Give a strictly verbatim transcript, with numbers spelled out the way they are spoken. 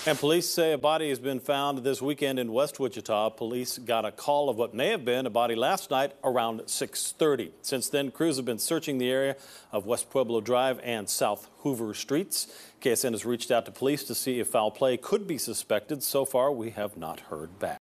And police say a body has been found this weekend in West Wichita. Police got a call of what may have been a body last night around six thirty. Since then, crews have been searching the area of West Pueblo Drive and South Hoover Streets. K S N has reached out to police to see if foul play could be suspected. So far, we have not heard back.